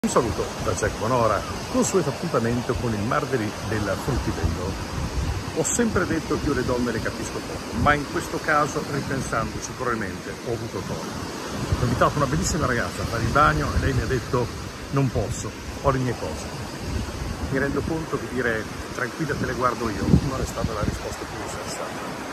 Un saluto da Jack Bonora, consueto appuntamento con il Mar del Fruttivendolo. Ho sempre detto che io le donne le capisco poco, ma in questo caso, ripensandoci, probabilmente ho avuto torto. Ho invitato una bellissima ragazza a fare il bagno e lei mi ha detto non posso, ho le mie cose. Mi rendo conto che dire tranquilla te le guardo io non è stata la risposta più sensata.